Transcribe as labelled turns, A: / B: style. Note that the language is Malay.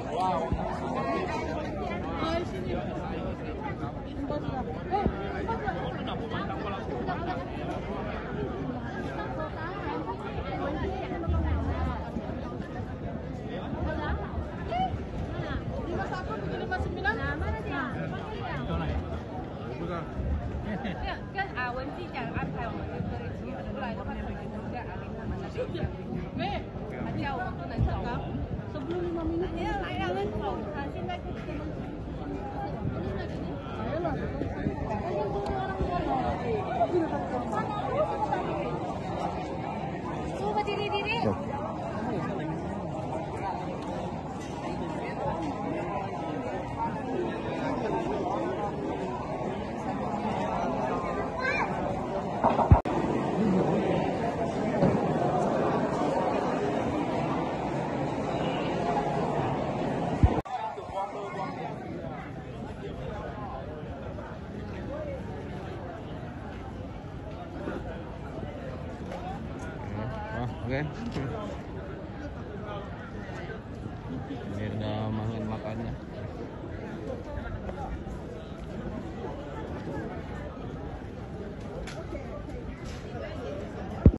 A: 跟阿文记讲安排，我们就可以集合出来的话，可以跟阿林他们那边讲。他叫我们不能走。Sebelum 5 minit dia layangan kau.现在Cuba diri-diri.
B: Oke. Ini udah makan makannya.